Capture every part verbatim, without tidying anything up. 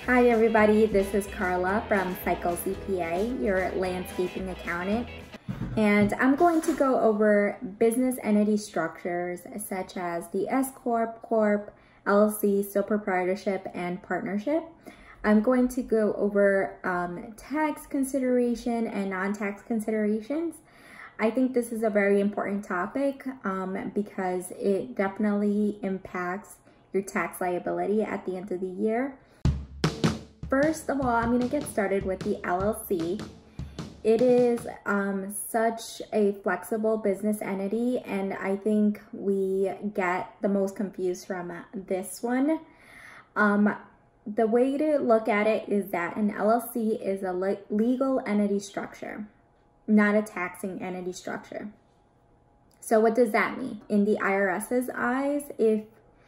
Hi everybody, this is Carla from Cycle C P A, your landscaping accountant, and I'm going to go over business entity structures such as the S Corp, Corp, L L C, sole proprietorship, and partnership. I'm going to go over um, tax consideration and non-tax considerations. I think this is a very important topic um, because it definitely impacts your tax liability at the end of the year. First of all, I'm going to get started with the L L C. It is um, such a flexible business entity, and I think we get the most confused from this one. Um, the way to look at it is that an L L C is a le legal entity structure, not a taxing entity structure. So what does that mean? In the IRS's eyes, if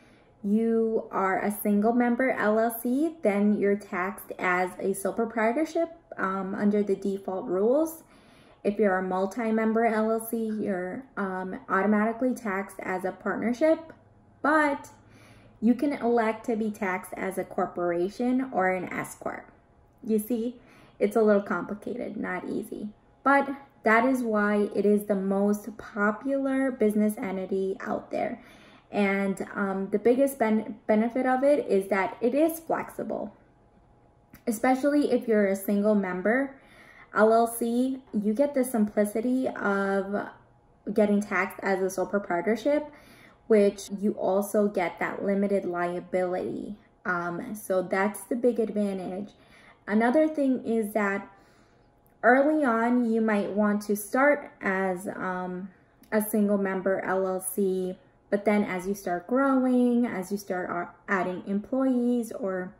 you are a single member L L C, then you're taxed as a sole proprietorship um, under the default rules. If you're a multi-member L L C, you're um, automatically taxed as a partnership, but you can elect to be taxed as a corporation or an S Corp. You see, it's a little complicated, not easy, but that is why it is the most popular business entity out there. And um, the biggest ben benefit of it is that it is flexible, especially if you're a single member L L C. You get the simplicity of getting taxed as a sole proprietorship, which you also get that limited liability. Um, so that's the big advantage. Another thing is that early on, you might want to start as um, a single member L L C. But then as you start growing, as you start adding employees or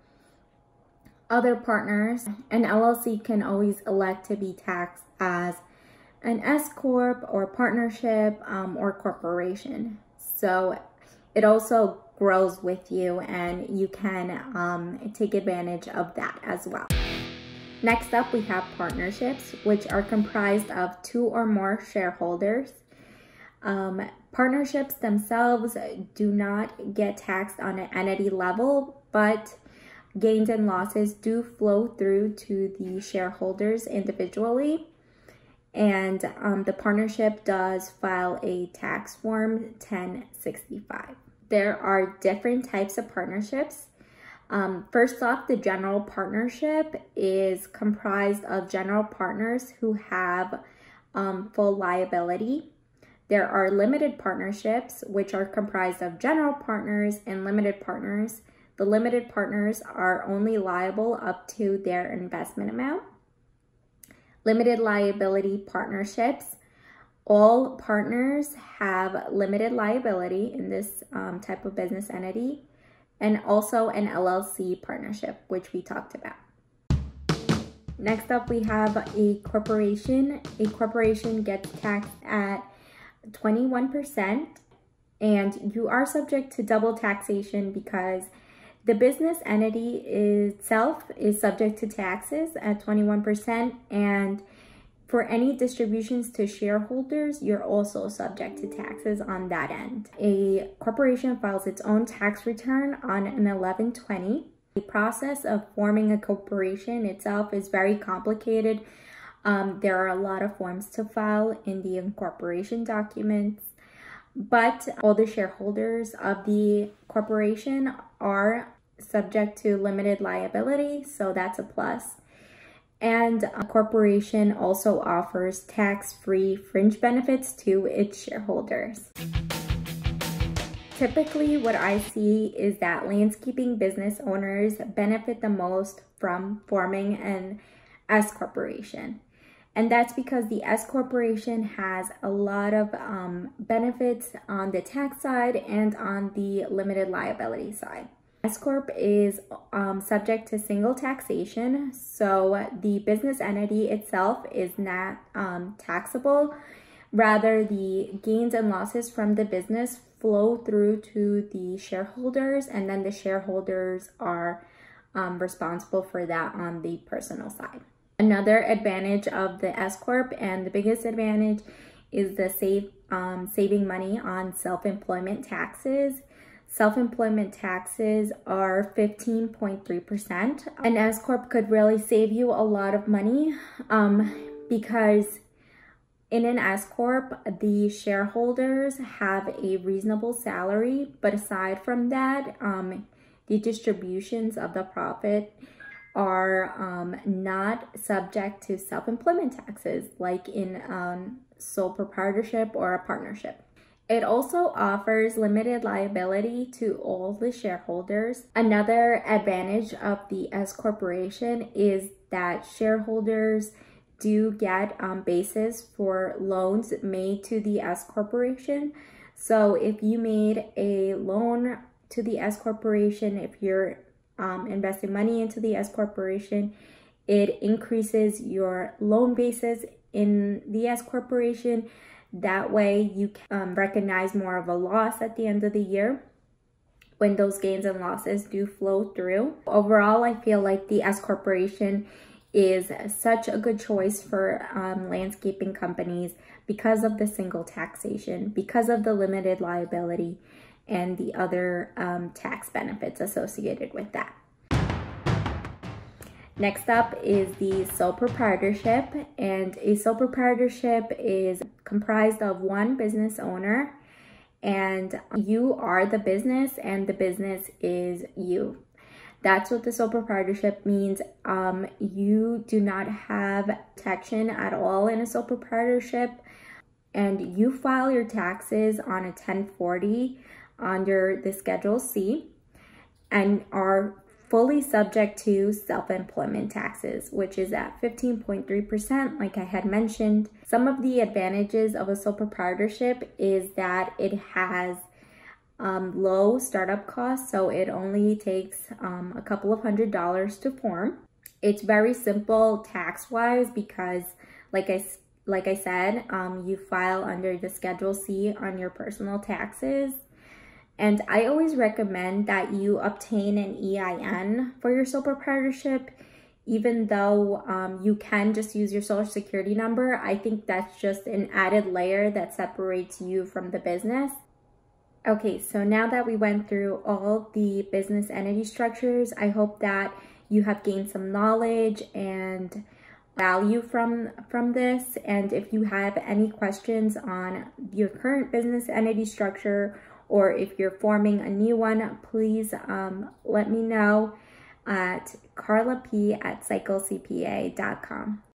other partners, an L L C can always elect to be taxed as an S Corp or partnership um, or corporation. So it also grows with you, and you can um, take advantage of that as well. Next up, we have partnerships, which are comprised of two or more shareholders. Um, partnerships themselves do not get taxed on an entity level, but gains and losses do flow through to the shareholders individually. And um, the partnership does file a tax form ten sixty-five. There are different types of partnerships. Um, first off, the general partnership is comprised of general partners who have um, full liability. There are limited partnerships, which are comprised of general partners and limited partners. The limited partners are only liable up to their investment amount. Limited liability partnerships. All partners have limited liability in this um, type of business entity, and also an L L C partnership, which we talked about. Next up, we have a corporation. A corporation gets taxed at twenty-one percent, and you are subject to double taxation because the business entity itself is subject to taxes at twenty-one percent, and for any distributions to shareholders, you're also subject to taxes on that end. A corporation files its own tax return on an eleven twenty. The process of forming a corporation itself is very complicated. Um, there are a lot of forms to file in the incorporation documents, but all the shareholders of the corporation are subject to limited liability, so that's a plus. And a corporation also offers tax-free fringe benefits to its shareholders. Typically, what I see is that landscaping business owners benefit the most from forming an S corporation. And that's because the S corporation has a lot of um, benefits on the tax side and on the limited liability side. S Corp is um, subject to single taxation, so the business entity itself is not um, taxable. Rather, the gains and losses from the business flow through to the shareholders, and then the shareholders are um, responsible for that on the personal side. Another advantage of the S Corp, and the biggest advantage, is the save um, saving money on self-employment taxes. self-employment taxes are fifteen point three percent. An S-Corp could really save you a lot of money um, because in an S-Corp, the shareholders have a reasonable salary, but aside from that, um, the distributions of the profit are um, not subject to self-employment taxes like in um, sole proprietorship or a partnership. It also offers limited liability to all the shareholders. Another advantage of the S corporation is that shareholders do get um, basis for loans made to the S corporation. So if you made a loan to the S corporation, if you're um, investing money into the S corporation, it increases your loan basis in the S corporation. That way you can um, recognize more of a loss at the end of the year when those gains and losses do flow through. Overall, I feel like the S corporation is such a good choice for um, landscaping companies because of the single taxation, because of the limited liability, and the other um, tax benefits associated with that. Next up is the sole proprietorship, and a sole proprietorship is comprised of one business owner, and you are the business and the business is you. That's what the sole proprietorship means. Um, you do not have protection at all in a sole proprietorship, and you file your taxes on a ten forty under the Schedule C and are fully subject to self-employment taxes, which is at fifteen point three percent, like I had mentioned. Some of the advantages of a sole proprietorship is that it has um, low startup costs, so it only takes um, a couple of hundred dollars to form. It's very simple tax-wise because, like I, like I said, um, you file under the Schedule C on your personal taxes. And I always recommend that you obtain an E I N for your sole proprietorship, even though um, you can just use your social security number. I think that's just an added layer that separates you from the business. Okay, so now that we went through all the business entity structures, I hope that you have gained some knowledge and value from, from this. And if you have any questions on your current business entity structure, or if you're forming a new one, please um, let me know at carla p at cycle c p a dot com.